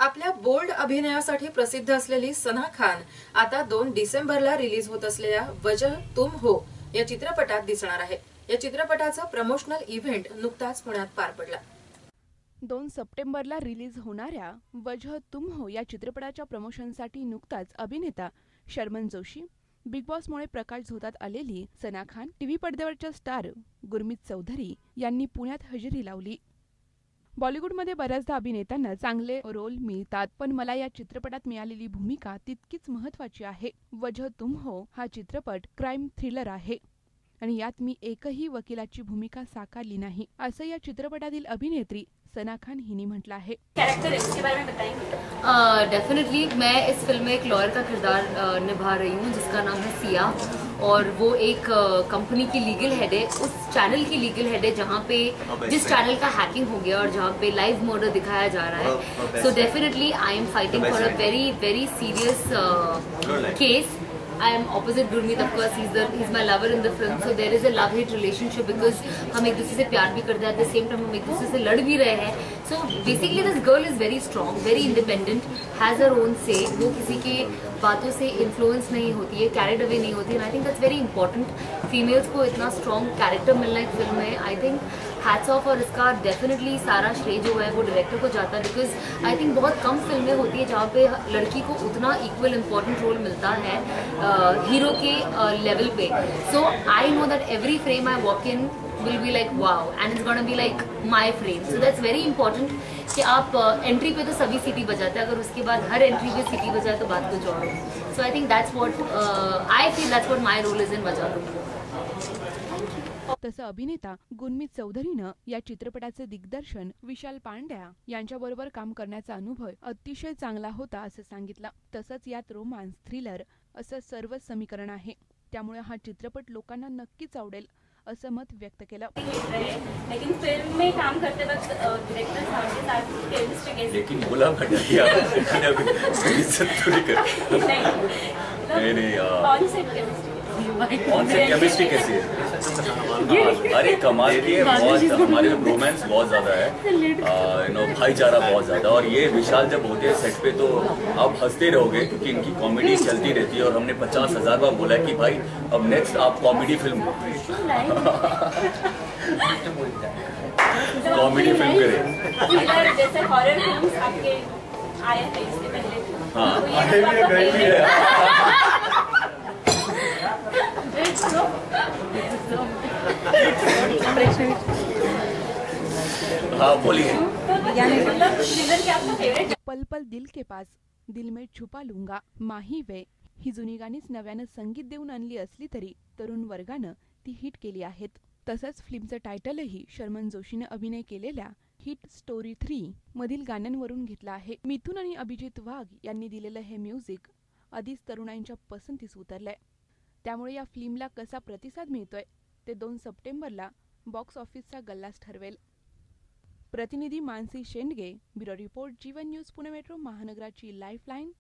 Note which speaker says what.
Speaker 1: आपल्या बोल्ड अभिनयासाठी प्रसिद्ध असलेली सना खान आता 2 डिसेंबरला रिलीज होत असलेल्या वजह तुम हो या चित्रपटात दिसणार आहे। या चित्रपटाचा प्रमोशनल इव्हेंट नुकताच पुण्यात पार पडला।
Speaker 2: 2 सप्टेंबरला रिलीज होणाऱ्या वजह तुम हो या चित्रपटाच्या प्रमोशनसाठी नुकताच अभिनेता शर्मन जोशी, बिग बॉसमुळे प्रकाश झोतात आलेली सना खान, टीव्ही पडद्यावरच्या स्टार गुरमीत चौधरी यांनी पुण्यात हजेरी लावली। बॉलिवूडमध्ये बऱ्याचदा अभिनेत्यांना चांगले रोल मिळतात, पण मला या चित्रपटात मिळालेली भूमिका तितकीच महत्त्वाची आहे। वजह तुम हो हा चित्रपट क्राईम थ्रिलर आहे आणि यात मी एकही वकिलाची भूमिका साकारली नाही, असं या चित्रपटातील अभिनेत्री सना खान हिने म्हटलं आहे।
Speaker 3: कैरेक्टर इसके बारे में बताएंगे?
Speaker 4: डेफिनेटली मैं इस फिल्म में एक लॉयर का किरदार निभा रही हूँ जिसका नाम है सिया, और वो एक कंपनी की लीगल हेड है, उस चैनल की लीगल हेड है जहाँ पे जिस चैनल का हैकिंग हो गया और जहाँ पे लाइव मर्डर दिखाया जा रहा है। So definitely I am fighting for a very very serious case. I am opposite Gurmeet, of course. He's my lover in the film. So there is a love-hate relationship because हम एक दूसरे से प्यार भी करते हैं, at the same time हम एक दूसरे से लड़ भी रहे हैं। So basically this girl is very strong, very independent, has her own say. वो किसी के बातों से influence नहीं होती है, carried away नहीं होती है। And I think that's very important. Females को इतना strong character मिलना एक फिल्म में, I think hats off, और इसका डेफिनेटली सारा श्रेय जो है वो डायरेक्टर को जाता है, बिकॉज आई थिंक बहुत कम फिल्में होती है जहाँ पे लड़की को उतना इक्वल इम्पोर्टेंट रोल मिलता है हीरो के लेवल पे। So I know that every frame I walk in will be like wow and it's gonna be like my frame. So that's very important कि आप एंट्री पे तो सभी सीटी बजाते हैं, अगर उसके बाद हर एंट्री पे सीटी बजाए तो बात कुछ और हो। So I think that's what I feel, that's what my role is in Wajah Tum हो।
Speaker 2: तसं अभिनेता गुरमीत चौधरीनं या चित्रपटाचे दिग्दर्शन विशाल पांड्या यांच्याबरोबर काम करण्याचा अनुभव अतिशय चांगला होता असं सांगितलं। तसंच यात रोमांस, थ्रिलर असं सर्व समीकरण आहे, त्यामुळे हा चित्रपट लोकांना नक्कीच आवडेल असं मत व्यक्त केलं।
Speaker 3: लेकिन फिल्म में काम करते वक्त डायरेक्टर साहब के साथ केमिस्ट्री कैसी?
Speaker 5: लेकिन बोला भटिया केमिस्ट्री कैसी है? अरे कमाल की है, बहुत हमारे रोमांस बहुत ज्यादा है, भाईचारा बहुत ज्यादा। और ये विशाल जब होते हैं सेट पे तो आप हंसते रहोगे क्योंकि इनकी कॉमेडी चलती रहती है। और हमने 50,000 बार बोला है कि भाई अब नेक्स्ट आप कॉमेडी फिल्म कॉमेडी फिल्म करें।
Speaker 3: जैसे हॉरर फिल्म्स आपके आए थे इससे पहले?
Speaker 5: हाँ, हाँ बोलिए।
Speaker 2: पल पल दिल के पास, दिल में छुपा लूंगा, माही वे ही जुनी गाणीच नव्यानं संगीत देऊन आणली असली तरी तरुण वर्गानं ती हिट केली आहेत। तसंच फिल्मचं टायटलही शर्मन जोशीने अभिनय केलेल्या हिट स्टोरी 3 मधील गाण्यांवरून घेतलं आहे। मिथुन आणि अभिजित वाघ यांनी दिलेलं हे म्युझिक आधीच तरुणांच्या पसंतीस उतरलंय, त्यामुळे या फिल्मला कसा प्रतिसाद मिळतोय ते 2 सप्टेंबरला बॉक्स ऑफिसचा गल्लाच ठरवेल। प्रतिनिधी Mansi Shendge, bureau report, Jeevan news, Pune metro महानगराची लाईफलाईन।